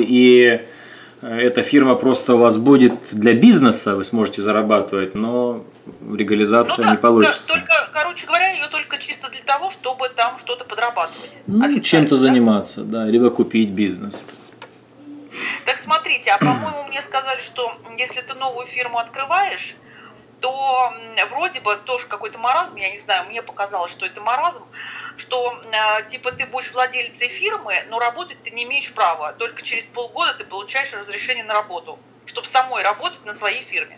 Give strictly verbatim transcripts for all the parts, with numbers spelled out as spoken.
и эта фирма просто у вас будет для бизнеса, вы сможете зарабатывать, но легализация ну, да, не получится. Да, только, короче говоря, ее только чисто для того, чтобы там что-то подрабатывать. Ну, чем-то да? заниматься, да, либо купить бизнес. Так смотрите, а по-моему мне сказали, что если ты новую фирму открываешь, то вроде бы тоже какой-то маразм, я не знаю, мне показалось, что это маразм, что э, типа ты будешь владельцей фирмы, но работать ты не имеешь права. Только через полгода ты получаешь разрешение на работу, чтобы самой работать на своей фирме.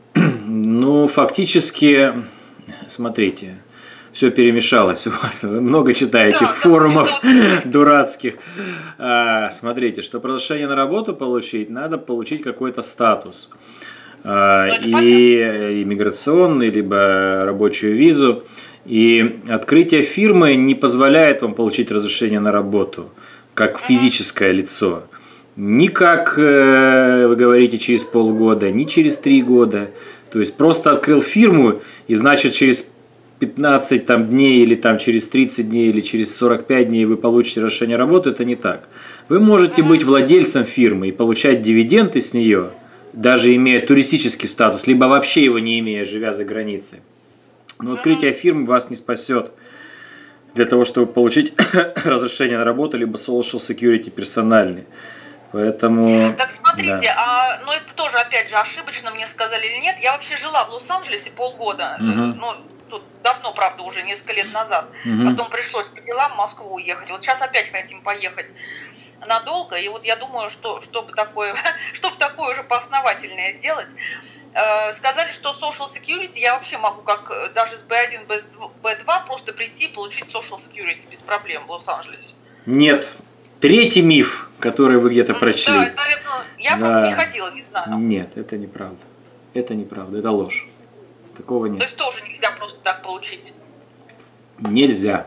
Ну, фактически, смотрите, все перемешалось у вас. Вы много читаете да, форумов да, дурацких. А, смотрите, чтобы разрешение на работу получить, надо получить какой-то статус. А, и иммиграционный, либо рабочую визу. И открытие фирмы не позволяет вам получить разрешение на работу, как физическое лицо. Ни как, вы говорите, через полгода, ни через три года. То есть просто открыл фирму, и значит через пятнадцать там, дней, или там, через тридцать дней, или через сорок пять дней вы получите разрешение на работу. Это не так. Вы можете быть владельцем фирмы и получать дивиденды с нее, даже имея туристический статус, либо вообще его не имея, живя за границей. Но открытие фирмы вас не спасет для того, чтобы получить разрешение на работу, либо social security персональный. Поэтому... Так смотрите, да. а, ну это тоже, опять же, ошибочно мне сказали или нет. Я вообще жила в Лос-Анджелесе полгода, угу. ну, тут давно, правда, уже несколько лет назад. Угу. Потом пришлось по делам в Москву уехать. Вот сейчас опять хотим поехать надолго, и вот я думаю, что чтобы такое, чтобы такое уже поосновательное сделать, э, сказали, что social security я вообще могу как даже с би один, би два просто прийти и получить social security без проблем в Лос-Анджелесе. Нет. Третий миф, который вы где-то прочли. Да, наверное, я да. не ходила, не знаю. Нет, это неправда. Это неправда, это ложь. Такого нет. То есть тоже нельзя просто так получить? Нельзя.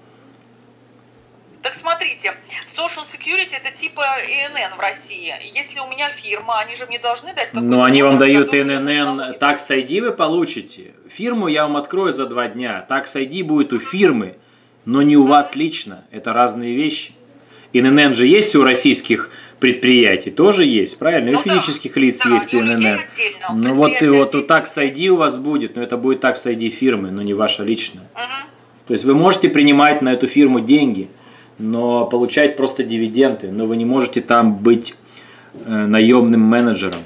Так смотрите, social security это типа и эн эн в России. Если у меня фирма, они же мне должны дать какой-то... Но они вам дают и эн эн, tax ай ди вы получите. Фирму я вам открою за два дня. tax ай ди будет у фирмы, но не у вас лично. Это разные вещи. и эн эн же есть у российских предприятий, тоже есть, правильно? И ну, у физических да. лиц да, есть и эн эн. Ну вот и вот у tax ай ди у вас будет, но это будет tax ай ди фирмы, но не ваша личная. Угу. То есть вы можете принимать на эту фирму деньги, но получать просто дивиденды, но вы не можете там быть э, наемным менеджером.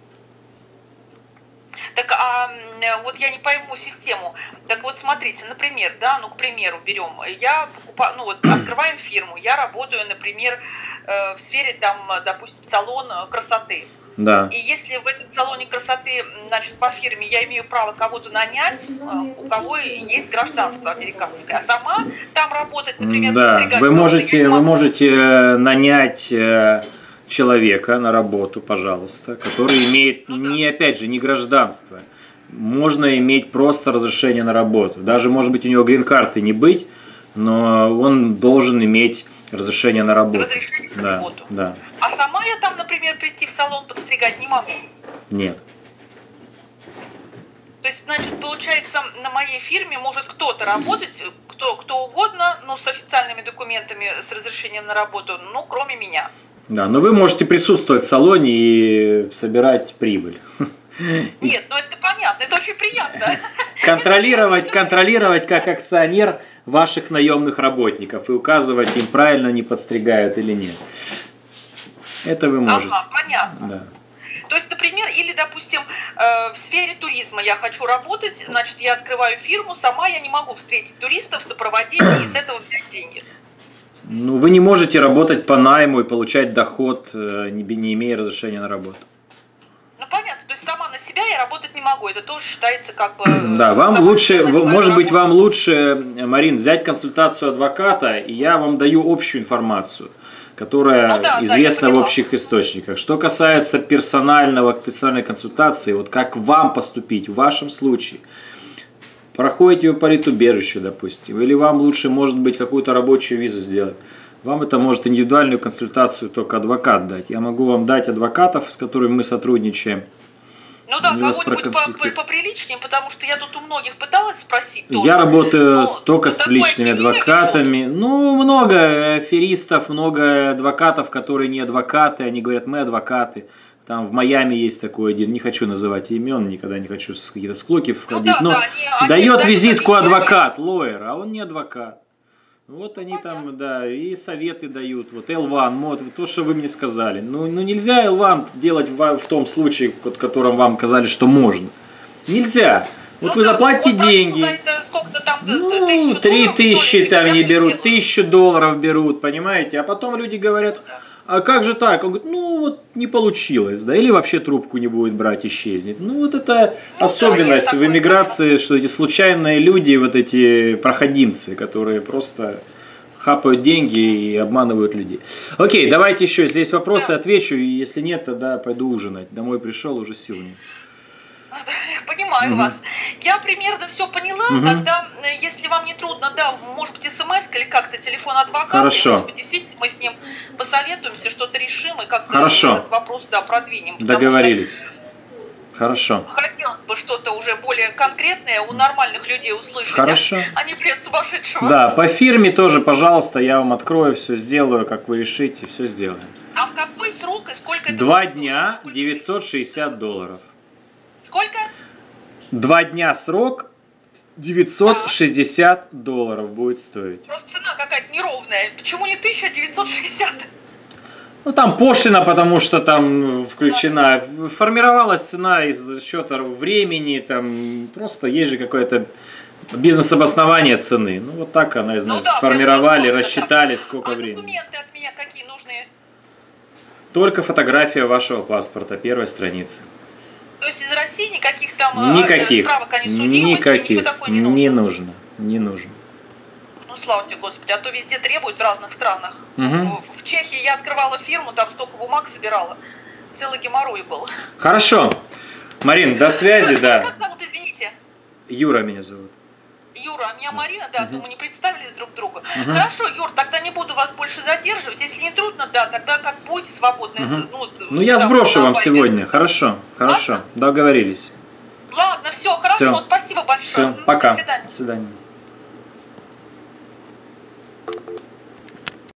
Так, а вот я не пойму систему. Так вот, смотрите, например, да, ну, к примеру, берем, я покупаю, ну, вот, открываем фирму, я работаю, например, э, в сфере, там, допустим, салон красоты. Да. И если в этом салоне красоты, значит, по фирме я имею право кого-то нанять, у кого есть гражданство американское, а сама там работать, например, да. Вы можете, вы можете нанять человека на работу, пожалуйста, который имеет, ну, да. не, опять же, не гражданство. Можно иметь просто разрешение на работу. Даже, может быть, у него грин-карты не быть, но он должен иметь разрешение на работу. Разрешение на да, работу. Да. А сама я там, например, прийти в салон подстригать не могу? Нет. То есть, значит, получается, на моей фирме может кто-то работать, кто, кто угодно, ну, с официальными документами, с разрешением на работу, ну, кроме меня. Да, но вы можете присутствовать в салоне и собирать прибыль. Нет, ну это понятно, это очень приятно. Контролировать, контролировать как акционер ваших наемных работников и указывать им, правильно они подстригают или нет. Это вы можете. Ага, понятно. Да. То есть, например, или, допустим, в сфере туризма я хочу работать, значит, я открываю фирму, сама я не могу встретить туристов, сопроводить и с этого взять деньги. Ну, вы не можете работать по найму и получать доход, не, не имея разрешения на работу. Ну, понятно. То есть, сама на себя я работать не могу. Это тоже считается как бы... Да, вам лучше, может быть, вам лучше, Марин, взять консультацию адвоката, и я вам даю общую информацию, которая ну, да, известна да, в общих источниках. Что касается персонального, персональной консультации, вот как вам поступить в вашем случае. Проходите вы по политубежищу, допустим, или вам лучше, может быть, какую-то рабочую визу сделать. Вам это может индивидуальную консультацию только адвокат дать. Я могу вам дать адвокатов, с которыми мы сотрудничаем. Ну да, Они вас кого-нибудь проконсультируют. поприличнее, потому что я тут у многих пыталась спросить тоже. Я работаю Но только с такое приличными себе адвокатами. Ну, много аферистов, много адвокатов, которые не адвокаты. Они говорят, мы адвокаты. Там в Майами есть такой один, не хочу называть имен, никогда не хочу с какие-то склоки входить. Ну, да, но да, они, дает они, визитку да, адвокат, лоер, а он не адвокат. Вот они понятно. там, да, и советы дают. Вот эл один, вот то, что вы мне сказали. Ну, ну нельзя эл один делать в, в том случае, в котором вам сказали, что можно. Нельзя. Вот Ну вы да, заплатите вот так, деньги. за это сколько-то там, Ну, тысячу три долларов, тысячи что ли, там не я берут, сделаю. тысячу долларов берут, понимаете? А потом люди говорят, а как же так? Он говорит, ну вот не получилось, да, или вообще трубку не будет брать, исчезнет. Ну вот это Ну, особенность да, в эмиграции, что эти случайные люди, вот эти проходимцы, которые просто хапают деньги и обманывают людей. Окей, давайте еще, если есть вопросы, Да. отвечу, и если нет, тогда пойду ужинать. Домой пришел, уже сил нет. Я понимаю Мгм. вас. Я примерно все поняла. Мгм. Тогда, э, если вам не трудно, да, может быть, смс или как-то телефон адвоката. Хорошо. И, может быть, действительно мы с ним посоветуемся, что-то решим и как-то Хорошо. этот вопрос, да, продвинем. Потому Договорились. Хорошо. что хотелось бы что-то уже более конкретное у нормальных людей услышать. Хорошо. А не бред сумасшедшего. Да, по фирме тоже, пожалуйста, я вам открою, все сделаю, как вы решите, все сделаем. А в какой срок и сколько это Два будет? дня, Сколько? девятьсот шестьдесят долларов. Сколько? Два дня срок, девятьсот шестьдесят долларов будет стоить. Просто цена какая-то неровная. Почему не тысяча девятьсот шестьдесят? Ну, там пошлина, потому что там включена. Формировалась цена из счета времени, там просто есть же какое-то бизнес-обоснование цены. Ну, вот так она, Ну значит, да, сформировали, прям рассчитали, так. сколько А времени. документы от меня какие нужны? Только фотография вашего паспорта, первой страницы. То есть из России никаких там э, Никаких. справок о несудимости, Никаких. ничего такого не нужно? Не нужно. Не нужно. Ну, слава тебе, Господи, а то везде требуют в разных странах. Мгм. В, в Чехии я открывала фирму, там столько бумаг собирала. Целый геморрой был. Хорошо. Марин, до связи, да. Как зовут, извините? Юра меня зовут. Юра, а меня Марина, да, то мы не представились друг другу. Мгм. Хорошо, Юр, тогда не буду вас больше задерживать. Если не трудно, да, тогда как будете свободны. Мгм. с- Ну, вот, Ну, я сюда, сброшу вам давайте. сегодня. Хорошо, хорошо. Договорились. Ладно, все, хорошо, Всё. спасибо большое. Все, М, пока. До свидания. До свидания.